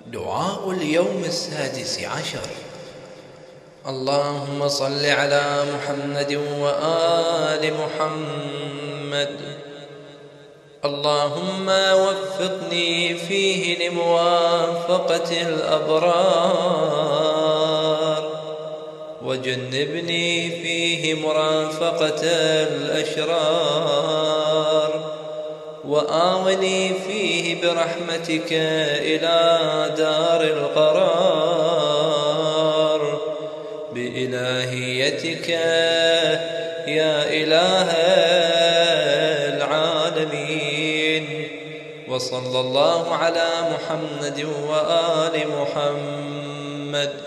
دعاء اليوم 16. اللهم صل على محمد وآل محمد. اللهم وفقني فيه لموافقة الأبرار، وجنبني فيه مرافقة الأشرار، وآوني فيه برحمتك إلى دار القرار بإلهيتك يا إله العالمين. وصلى الله على محمد وآل محمد.